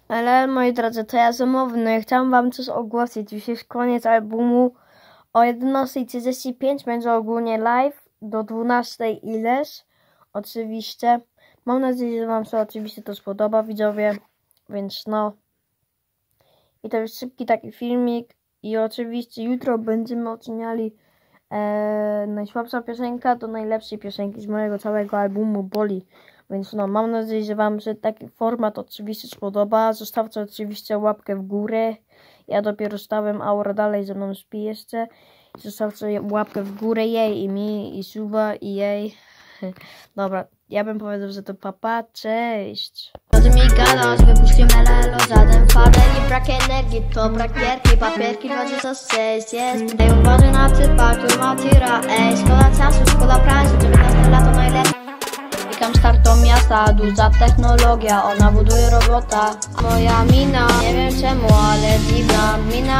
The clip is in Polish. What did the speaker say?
Ale moi drodzy, to ja zamówny. Chciałam wam coś ogłosić. Już jest koniec albumu. O 11:35 będzie ogólnie live. Do 12 ileś. Oczywiście. Mam nadzieję, że wam się oczywiście to spodoba, widzowie. Więc no. I to jest szybki taki filmik. I oczywiście jutro będziemy oceniali najsłabsza piosenka do najlepszej piosenki z mojego całego albumu Boli. Więc no, mam nadzieję, że wam się taki format oczywiście spodoba. Zostawcie oczywiście łapkę w górę. Ja dopiero stałem, Aura dalej ze mną śpi jeszcze. Zostawcie łapkę w górę jej i mi, i suba, i jej. Dobra, ja bym powiedział, że to papa, cześć. Chodzi mi gadasz, wypuści melelo, żaden fadel i brak energii, to brak gierki, papierki 26 jest. Ej, uważaj na typa, który ma tira, ej, szkoda czasu, szkoda pracy, 19 lat to najlepiej. Klikam start do miasta, duża technologia, ona buduje robota. Moja mina, nie wiem czemu, ale dziwna mina